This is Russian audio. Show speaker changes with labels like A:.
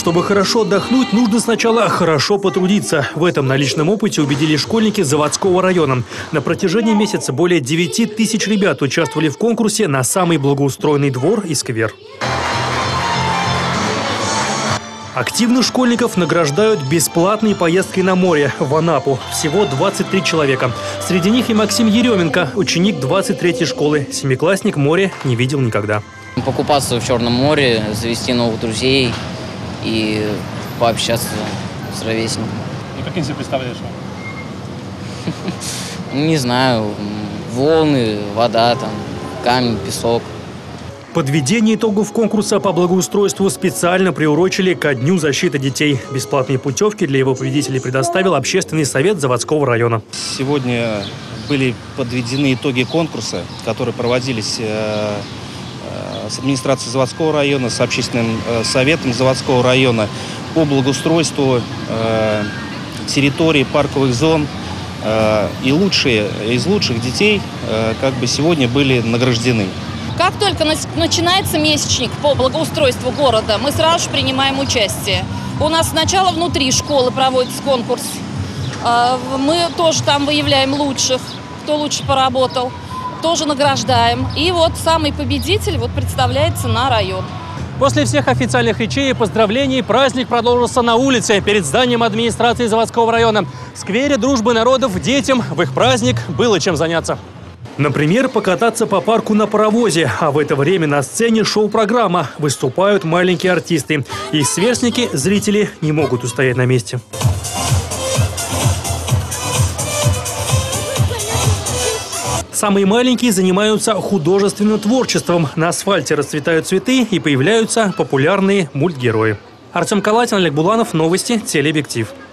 A: Чтобы хорошо отдохнуть, нужно сначала хорошо потрудиться. В этом на личном опыте убедились школьники Заводского района. На протяжении месяца более 9 тысяч ребят участвовали в конкурсе на самый благоустроенный двор и сквер. Активных школьников награждают бесплатной поездкой на море в Анапу. Всего 23 человека. Среди них и Максим Еременко, ученик 23-й школы. Семиклассник море не видел никогда.
B: Покупаться в Черном море, завести новых друзей и пообщаться с ровесниками.
C: И каким себе представляешь?
B: Не знаю, волны, вода, там, камень, песок.
A: Подведение итогов конкурса по благоустройству специально приурочили ко Дню защиты детей. Бесплатные путевки для его победителей предоставил Общественный совет Заводского района.
D: Сегодня были подведены итоги конкурса, которые проводились с администрацией Заводского района, с Общественным советом Заводского района по благоустройству территорий, парковых зон. И лучшие из лучших детей сегодня были награждены.
E: Как только начинается месячник по благоустройству города, мы сразу же принимаем участие. У нас сначала внутри школы проводится конкурс. Мы тоже там выявляем лучших, кто лучше поработал, тоже награждаем. И вот самый победитель представляется на район.
C: После всех официальных речей и поздравлений праздник продолжился на улице перед зданием администрации Заводского района. В сквере дружбы народов детям в их праздник было чем заняться.
A: Например, покататься по парку на паровозе. А в это время на сцене шоу-программа. Выступают маленькие артисты. Их сверстники, зрители, не могут устоять на месте. Самые маленькие занимаются художественным творчеством. На асфальте расцветают цветы и появляются популярные мультгерои. Артем Калатин, Олег Буланов. Новости. Телеобъектив.